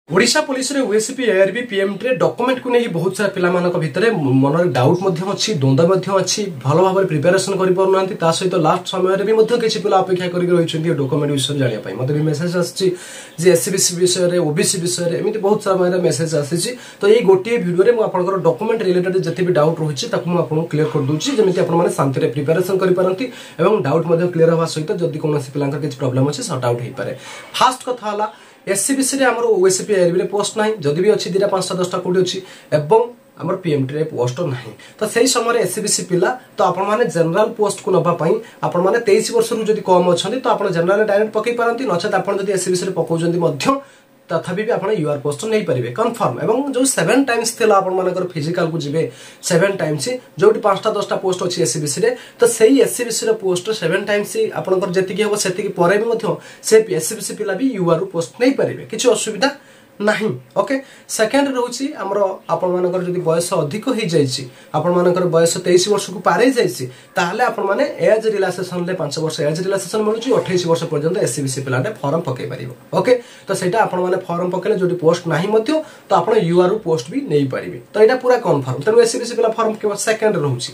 Odisha police रे OSP ARB PM रे document को नहीं बहुत सारा पिला मानक भितरे मन डाउट मध्ये अछि द्वंद्व मध्ये अछि भलो भाबरे प्रिपरेशन करि पर नांती ता सहित लास्ट समय रे भी मध्ये किछि पिला अपेक्षा करि रहि छथि डॉक्यूमेंट विषय जानिया पई मते भी मेसेज आछि जे एससीबीसी विषय रे ओबीसी विषय रे एमिति बहुत सारा माने मेसेज आछि तो एई गोटिए वीडियो रे मु आपनकर डॉक्यूमेंट रिलेटेड जति भी डाउट रहिछि ताकु मु आपन क्लियर कर दोछि जेमिति आपन माने शांति रे प्रिपरेशन करि पारंती एवं डाउट मध्ये क्लियर होवा सहित जदि कोनोसी पिलांकर किछि प्रॉब्लम अछि सॉर्ट आउट हेइ पारे। फास्ट कथा हला एससीबीसी रे हमर ओएसपी एआरबी रे पोस्ट नाही जदि भी अछि 2-5-10 कोटी अछि एवं हमर पीएमटी रे पोस्ट नाही तो सही समय रे एससीबीसी पिला तो आपण माने जनरल पोस्ट को नबा पई आपण माने 23 वर्ष रु जदि कम अछंती तो आपण जनरल डायरेक्ट पकई पारंती नचत आपण जदि एससीबीसी रे पकोजंती मध्य तथापि भी आपण यूआर पोस्ट नहीं परिबे कंफर्म एवं जो 7 टाइम्स थिला आपण मानकर फिजिकल को जिवे 7 टाइम्स जोटी 5-10 पोस्ट अछि एससीबीसी रे तो सही एससीबीसी रे पोस्ट 7 टाइम्स आपनकर जति की हो सेति की परे भी मध्य से एससीबीसी पिला भी यूआर पोस्ट नहीं परिबे किछि असुविधा नहीं। ओके सेकंड रहउची हमरो आपण मानकर जदि बयस अधिक हो जाईची आपण मानकर बयस 23 वर्ष को पारे जाईची ताहले आपण माने एज रिलैक्सेशन ले 5 वर्ष एज रिलैक्सेशन मिलुची 28 वर्ष पर्यंत एससीबीसी पिलाने फॉर्म पके परिबो। ओके तो सेटा आपण माने फॉर्म पकेले जदि पोस्ट नाही मध्य तो आपण यूआर पोस्ट भी नहीं परिबे तो एटा पूरा कंफर्म तनो एससीबीसी पिला फॉर्म के सेकंड रहउची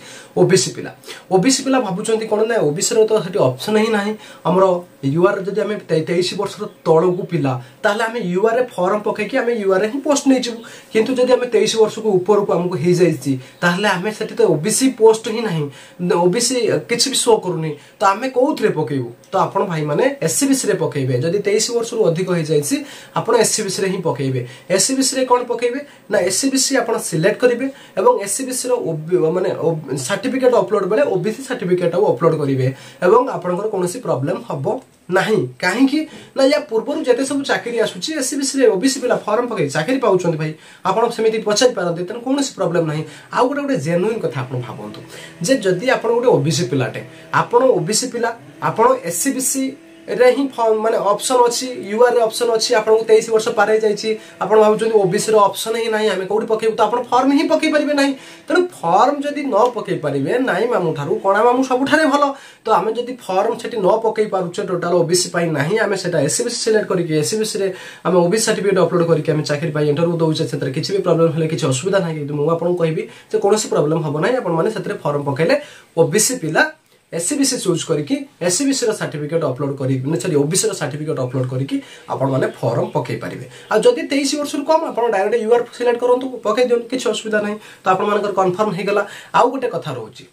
ओबीसी पिला भाबुचंती कोन ना ओबीसी रो तो सेठी ऑप्शन ही नाही हमरो यूआर जदि हमें 23 वर्ष रो तळो को पिला ताहले हमें यूआर रे फॉर्म कि आमे यूआर ही पोस्ट नहीं जीवु किंतु जदि हमें 23 वर्ष को ऊपर को हमको हे जाईची ताहले हमें सेठी तो ओबीसी पोस्ट ही नहीं ओबीसी किछि भी शो करूनी तो हमें कोउथरे पकेबु तो आपण भाई माने एससीबीसी रे पकेबे जदि 23 वर्ष रु अधिक हो जाईची आपण एससीबीसी रे ही पकेबे एससीबीसी रे कोन पकेबे ना एससीबीसी आपण सिलेक्ट करिवे एवं एससीबीसी रो माने सर्टिफिकेट अपलोड बेले ओबीसी सर्टिफिकेट अपलोड करिवे एवं आपनकर कोनोसी प्रॉब्लम हबो नहीं कहीं कि ना या पूर्व जते सब चाकरी आसुची एससीबीसी रे ओबीसी पिला फॉर्म पकई चाकरी पाउछन भाई आपण सेमिति पछाई पारंते तन कोनोसी प्रॉब्लम नहीं आ गोटे जेन्युइन कथा आपण भाबंतु जे जदी आपण गोटे ओबीसी पिलाटे आपण ओबीसी पिला आपण एससीबीसी रे ही माने ऑप्शन अछि यूआर रे ऑप्शन अछि आपण को 23 वर्ष पारे जाईची आपण भाबुछन ओबीसी रे ऑप्शन ही नाही हमें कोडी पकेबु तो आपण फॉर्म ही पकई परिबे नाही तनो फॉर्म जदी न पकई परिबे नाही मामु थारु कोणा मामु सबुठारे भलो तो हमें जदी फॉर्म सेठी न पकई पारुछे टोटल ओबीसी पाई नाही हमें सेटा एससीबीसी सिलेक्ट करिके एससीबीसी रे हमें ओबीसी सर्टिफिकेट अपलोड करिके हमें चाकरी पाई इंटरव्यू दउछे सेतरे किछि भी प्रॉब्लम हले किछि असुविधा नाही कि मु आपण कहबी जे कोनोसी प्रॉब्लम हबो नाही आपण माने सेतरे फॉर्म पकैले ओबीसी पिला एससीबीसी चूज करके एससीबीसी सर्टिफिकेट अपलोड करी सॉरी ओबीसी सर्टिफिकेट अपलोड करके आपण माने फॉर्म पकई परिबे आ जदी 23 वर्ष कम आपण डायरेक्ट यूआर सिलेक्ट करंतु पकई दियन किछ असुविधा नहीं तो आपण मानकर कंफर्म हे गला। आ गोटे कथा रहउची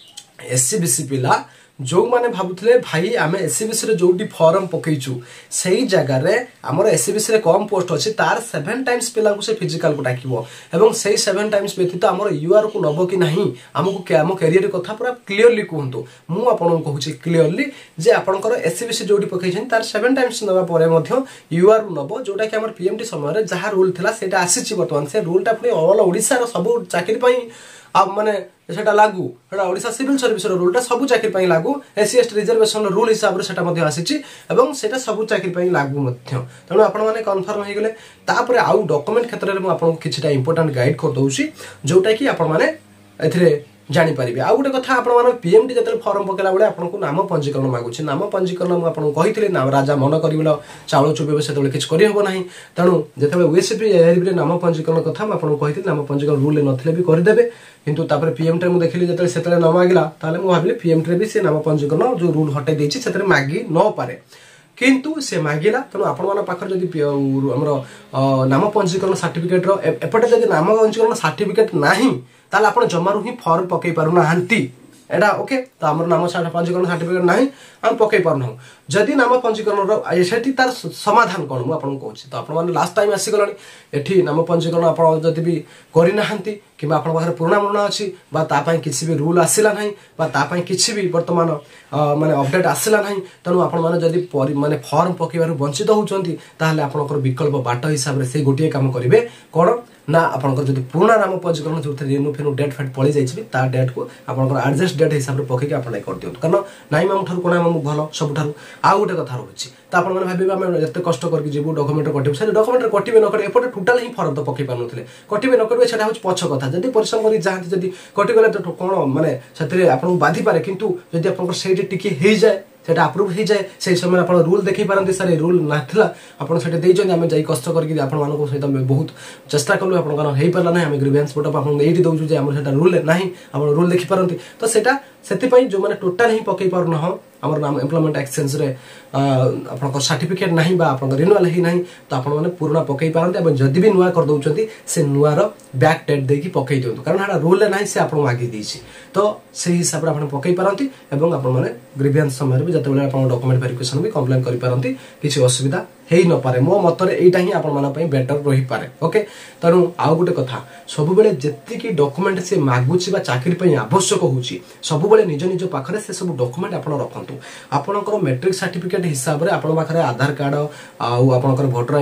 एससीबीसी पिला जो माने भाबुथले भाई आमे एससीबीसी रे जोडी फॉर्म पकईचु सही जगह रे हमर एससीबीसी रे कम पोस्ट अछि तार 7 टाइम्स पिला को से फिजिकल को डाकिबो एवं सही 7 टाइम्स व्यतीत हमर यूआर को नबो कि नाही हमको के हम करियर कथा पूरा क्लियरली कहंतु मु आपन कहूची क्लियरली जे आपनकर एससीबीसी जोडी पकईछन तार 7 टाइम्स नबा परे मध्य यूआर नबो जोटा कि हमर पीएमटी समय रे जहा रूल थिला सेटा आसीची वर्तमान से रूलटा पुनी ऑल ओडिसा रो सब चाकरी पई अब माने सेटा लागू सेटा ओडिसा सिविल सर्विस रो रूलटा सब चाकरी पई लागू एससी एसटी रिजर्वेशन रूल हिसाब रे सेटा मध्ये आसीची एवं सेटा सब चाकरी पई लागू मध्य तनो आपण माने कंफर्म हे गेले तापरे आउ डॉक्यूमेंट क्षेत्र रे मु आपण को किछटा इंपोर्टेंट गाइड कर दउची जोटा कि आपण माने एथरे जानि परिबे। आ गोटे कथा आपण माने पीएमटी जतले फॉर्म पकेला बेले आपण को नाम पंजीकरण मागुची नाम पंजीकरण मु आपण को कहितले नाम राजा मन करिबला चावल चुबेबे सेतले किछ करि होबो नाही तणु जतले ओएसपी एआरबी रे नाम पंजीकरण कथा मु आपण को कहितले नाम पंजीकरण रूल नथिले भी करि देबे किंतु तापर पीएमटी मु देखिली जतले सेतले न मागिला ताले मु भाबिले पीएमटी रे भी से नाम पंजीकरण जो रूल हटे देछि सेतरे मागी न पारे किंतु से मागिला तनो आपण माने पाखर जदी हमरो नाम पंजीकरण सर्टिफिकेट रो एपटे जदी नाम पंजीकरण सर्टिफिकेट नाही ताले आपण जमारू ही फॉर्म पकई पारु ना हंती एडा ओके तो हमर नाम पंजीकरण सर्टिफिकेट नाही हम पकई पारु जदी नाम पंजीकरण रो एसेठी तार समाधान कोन मु आपण कहूची तो आपण माने लास्ट टाइम आसी गलनी एठी नाम पंजीकरण आपण जदी भी करि ना हंती किबा आपण बाहर पुराना मुना अछि बा ता पई किछि भी रूल आसिला नाही बा ता पई किछि भी वर्तमान माने अपडेट आसिला नाही तनु आपण माने जदी माने फॉर्म पकेबारु वंचित होउचंती ताहले आपनकर विकल्प बाट हिसाब रे से गोटिए काम करिवे कोन ना आपनकर जदी पुराना नाम पंजीकरण जोथे रिन्यू फेनु डेट फेट पळी जाइछि ता डेट को आपनकर एडजस्ट डेट हिसाब रे पके के अप्लाई कर दियौ कारण नाइ माम थारु कोना माम भलो सब थारु आ गोटे कथा रहउछि त आपण माने भाबिबा हम एते कष्ट करके जेबु डॉक्यूमेंट कटिबु से डॉक्यूमेंट कटिबे न कटे एपटे टोटल ही फॉर्म तो पके पानुथले कटिबे न कटिबे सेटा होछ पछ कथा जदी परिश्रम करी जाहति जदी कटि गले तो कोन माने सेतरे आपन बाधी पारे किंतु जदी आपन सेठी टिके हे जाय सेटा अप्रूव हो जाए से समय आप रूल देखी पारती सर रूल नाला आप आम जा कष्ट करके आपण सहित बहुत चेष्टा कलु आप पारा ना आम ग्रीवेंस पोर्ट ये दौर आम रूल ना आप रूल देखी पारती तो सेटा से जो मैंने टोटाल ही पकई पारना आम नाम एम्प्लॉयमेंट एक्सचेंज रे आप सर्टिफिकेट ना आप रिन्यूअल ही ना तो आपने पुराना पकई पारती जदि भी नुआ कर दौरान से नुआर बैक डेट देकी पकई दिंतु कारण यहाँ रूल ना से आपको मागी देछि तो से हिसाब से आप पकई पारती आपने ग्रीवेंस समय भी जिते आप डॉक्यूमेंट वेरिफिकेशन भी कंप्लेन कर पारती किसी असुविधा हेई न पारे मो मतरे एटा ही आपण माना पई बेटर रही पारे ओके तनु आउ गुटे कथा सब बेले जेति की डॉक्यूमेंट से मागुची बा चाकरी पई आवश्यक होची सब बेले निज निज पाखरे से सब डॉक्यूमेंट आपण रखंतु आपनकर मैट्रिक सर्टिफिकेट हिसाब रे आपण पाखरे आधार कार्ड आउ आपनकर वोटर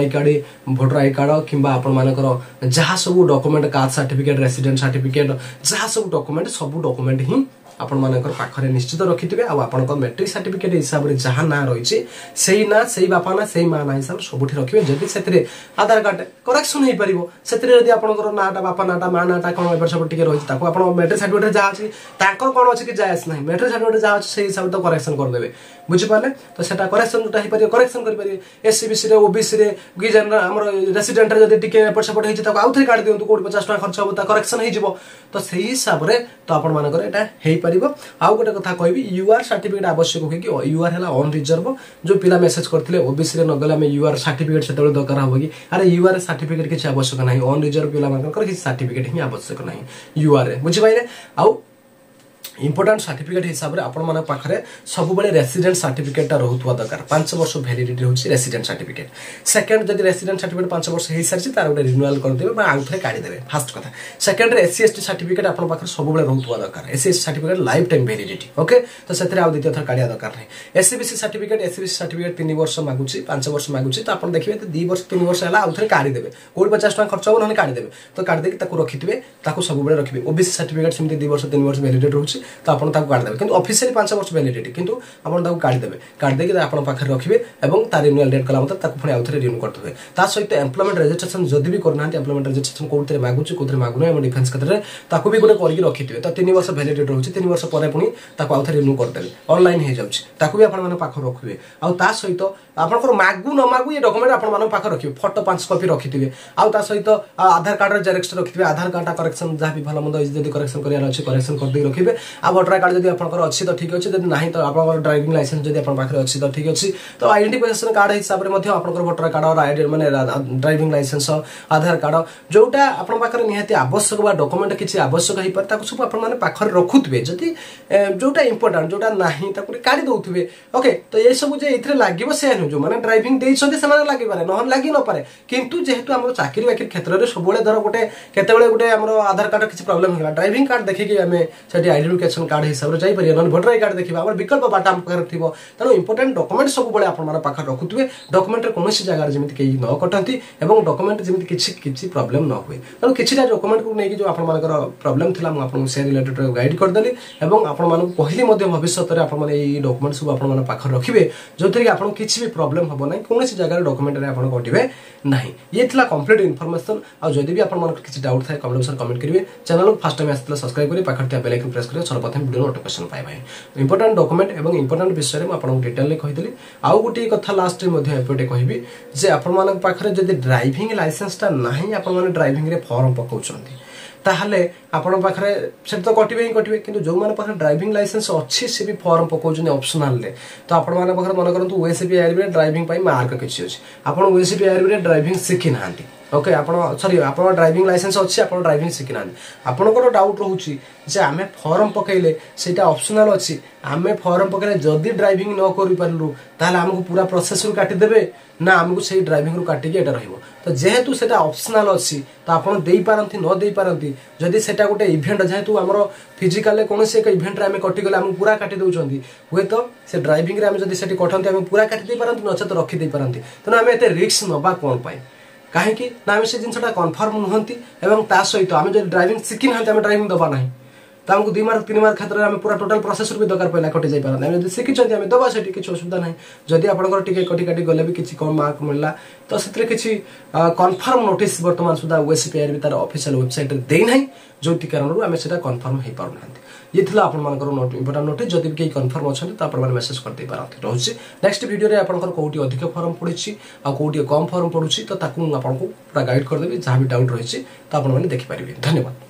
आई कार्ड किंबा आपण मानकर जहा सब document caste certificate resident certificate जहा सब डॉक्यूमेंट ही आपण मानकर पाखरे निश्चित रखिथिबे आ आपनकर मैट्रिक सर्टिफिकेट हिसाब रे जहा ना रहिछि सेही ना सेही बापा ना सेही मां ना हिसाब सबुठी रखिबे जदि सेतरे आधार कार्ड करेक्शन हे परिबो सेतरे यदि आपनकर नाटा बापा नाटा मां नाटा कोन एबर सब टिके रहिछि ताको आपण मैट्रिक सर्टिफिकेट जहा अछि तांकर कोन अछि कि जायस नाही मैट्रिक सर्टिफिकेट जहा अछि सेही हिसाब तो करेक्शन कर देबे बुझि पाले तो सेटा करेक्शन जोटा हे परिबो करेक्शन कर परिबे एससीबीसी रे ओबीसी रे कि जन हमर रेसिडेंट रे जदि टिके एपर सब हिछि ताको आउथरे काट दियंतु कोड 50 टका खर्च होबो ता करेक्शन हे जिवो तो सेही हिसाब रे तो आपण मानकर एटा हे आउ गोटे कथा कहबी यूआर सर्टिफिकेट आवश्यक हो कि यूआर है ऑन रिजर्व जो पिला मेसेज करथिले ओबीसी रे नगले हम यूआर सर्टिफिकेट सेतबे दरकार हो कि अरे यूआर सर्टिफिकेट किछ आवश्यक नाही ऑन रिजर्व पिला मानकर किछ सर्टिफिकेट ही आवश्यक नाही यूआर रे बुझि पाइले आउ इंपोर्टेंट सर्टिफिकेट हिसाब से आपण माने पाखरे सब बेले रेसिडेंट सर्टिफिकेट रहउतवा दरकार 5 वर्ष वैलिडिटी होची रेसिडेंट सर्टिफिकेट सेकंड जदि रेसिडेंट सर्टिफिकेट 5 वर्ष हे सारछि तार गोटे रिन्यूअल कर देबे बा आउथरे काढी देबे फर्स्ट कथा सेकंड रे एससी एसटी सर्टिफिकेट आपण पाखरे सब बेले रहउतवा दरकार SC ST certificate lifetime validity okay तो सेतरे आ द्वितीय थर काढिया दरकार नै एससीबीसी सर्टिफिकेट 3 वर्ष मागुची 5 वर्ष मागुची तो आपण देखिबे तो 2 वर्ष 3 वर्ष हला आउथरे काढी देबे कोड 50 टका खर्च हो नने काढी देबे तो काढी देकी ताको रखिथिबे ताको सब बेले रखिबे ओबीसी सर्टिफिकेट सेमति 2 वर्ष 3 वर्ष वैलिडिटी रहउची तो आपण ताको काढी देबे किंतु ऑफिशियली 5 वर्ष वैलिडिटी किंतु आपण ताको काढी देबे काढी देकी आपण पाखरे रखिबे एवं तार रिन्यूअल डेट कला मत ताको फणी आउथरे रिन्यू करथबे ता सहित एम्प्लॉयमेंट रजिस्ट्रेशन जदि भी करनांती एम्प्लॉयमेंट रजिस्ट्रेशन कोथरे मागुची कोथरे मागुनो हम डिफेंस क्षेत्र रे ताको भी गोटे करके रखिथिबे तो 3 वर्ष वैलिडिटी रहउची 3 वर्ष परे पुनी ताको आउथरे रिन्यू करदेबे ऑनलाइन हे जाउची ताको भी आपण माने पाखरे रखिबे आ ता सहित आपनकर मागु न मागु ये डॉक्यूमेंट आपण माने पाखरे रखिबे फोटो 5 कॉपी रखिथिबे आ ता सहित आधार कार्ड रे जेरॉक्स रखिथिबे आधार कार्ड करेक्शन जहा भी भलो मंद जदि करेक्शन करिया अछि करेक्शन कर दे रखिबे आ वोटर कार्ड जदि आपनकर अछि तो ठीक अछि जदि नाही तो आपनकर ड्राइविंग लाइसेंस जदि आपन पाखरे अछि तो ठीक अछि तो आइडेंटिफिकेशन कार्ड हिसाब रे मध्ये आपनकर वोटर कार्ड और आईडी माने ड्राइविंग लाइसेंस आधार कार्ड जोटा आपन पाखरे निहाती आवश्यक बा डॉक्यूमेंट किछि आवश्यक हि पर ताको सब आपन माने पाखरे रखुतबे जदि जोटा इंपोर्टेंट जोटा नाही ताको काढी दउथबे ओके तो ये सब जे इथरे लागिबो से जो माने ड्राइविंग देइ छथि समान लागि पारे नहन लागि न पारे किंतु जेहेतु हमर चाकरी बाकरी क्षेत्र रे सबले धर गोटे केतेबेले गोटे हमर आधार कार्ड किछि प्रॉब्लम होला ड्राइविंग कार्ड देखि कि हमें सेठी आइडेंटिफिकेशन कार्ड हिसाब रे जाई परिया न वोटर आई कार्ड देखिबा हमर विकल्प बाटा हम पाखरे थिबो तनो इंपोर्टेंट डॉक्यूमेंट सब बेले आपन माने पाखरे रखुतबे डॉक्यूमेंट रे कोनोसी जगह रे जेमिति केही न कटंती एवं डॉक्यूमेंट जेमिति किछि प्रॉब्लम न होय तनो किछिटा डॉक्यूमेंट को नै कि जो आपन मानकर प्रॉब्लम थिला म आपन से रिलेटेड गाइड कर देली एवं आपन माने कहली मध्ये भविष्य रे आपन माने ई डॉक्यूमेंट सब आपन माने पाखरे रखिबे जोथि कि आपन किछि भी प्रॉब्लम हबो नै कोनोसी जगह डॉक्यूमेंट रे आपन कटिबे नाही ये थिला कंप्लीट इन्फॉर्मेशन आ जदि भी आपन मानकर किछि डाउट थाय कमेंट बॉक्स कमेंट करिवे चैनल को फर्स्ट टाइम आस्तला सब्सक्राइब करी पाखरतिया बेल आइकन प्रेस करिवे सर्वप्रथम वीडियो नोटिफिकेशन पाइबे इंपोर्टेंट डॉक्यूमेंट एवं इंपोर्टेंट विषय में आपन डिटेल कहिदली आउ गुटी कथा लास्ट रे मध्ये एपटे कहिबी जे आपन मानक पाखरे जदि ड्राइविंग लाइसेंस ता नाही आपन माने ड्राइविंग रे फॉर्म पकाउछंती ताहले आपण पाखरे से तो कटिबे ही कटिबे किंतु जो माने पाखरे ड्राइविंग लाइसेंस अछि से भी फॉर्म पकाउछन ऑप्शनल ले तो आपण माने पाखरे मन करंतु ओएसपी आरबी रे ड्राइविंग पई मार्क किछि अछि आपण ओएसपी आरबी रे ड्राइविंग सिखि नांती ओके आपण सॉरी आपण ड्राइविंग लाइसेंस अछि आपण ड्राइविंग सिखि नांती आपण को डाउट रहउची जे आमे फॉर्म पकैले सेटा ऑप्शनल अछि आमे फॉर्म पकैले जदी ड्राइविंग न करि परलु ताले हमकु पूरा प्रोसेस रु काटि देबे ना हमकु सेही ड्राइविंग रु काटि के एटा रहइबो तो जेहेतु सेटा ऑप्शनल अछि तो आपण देई पारंती न देई पारंती जदी सेटा गोटे इवेंट जेहेतु हमरो फिजिकल कोनोसी एक इवेंट रे आमे कटि गेले हम पूरा काटि दउचंदी होय तो से ड्राइविंग रे आमे जदी सेटी कठंती आमे पूरा काटि देई पारंती नचे तो रखि देई पारंती तो आमे एते रिस्क नबा कोन पाई काहे कि ना आमे से जिनसटा कन्फर्म नहंती एवं ता सहित आमे जदी ड्राइविंग सिखि नहंती आमे ड्राइविंग दबा नाही तो हमको 2 मार्क 3 मार्क क्षेत्र में पूरा टोटल प्रोसेस भी दरकार पहला कटि जाई पारन हम शिखि छथि हम दबा सेठी किछ असुविधा नाही जदी आपनकर टिके कटि काटि गले भी किछ कम मार्क मिलला तो सेतरे किछ कन्फर्म नोटिस वर्तमान सुधा ओएसपीआर भी तार ऑफिशियल वेबसाइट रे देई नाही जोति कारण हम सेटा कन्फर्म हे पारन ये थिला आपण मानकर इंपोर्टेंट नोटिस जदि के कन्फर्म अछन त आपण माने मेसेज कर दे पारंती रहउछि नेक्स्ट वीडियो रे आपनकर कोउटी अधिक फॉर्म पड़ुछि आ कोउटी कम फॉर्म पड़ुछि त ताकू आपन को पूरा गाइड कर देबी जहां भी डाउट रहिछि त आपण माने देखि परिबे धन्यवाद।